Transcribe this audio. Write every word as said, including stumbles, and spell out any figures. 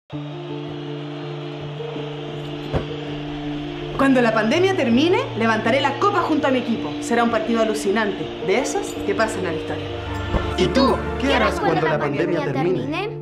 Cuando la pandemia termine, levantaré la copa junto a mi equipo. Será un partido alucinante, de esos que pasan a la historia. ¿Y tú? ¿Qué harás cuando la pandemia termine?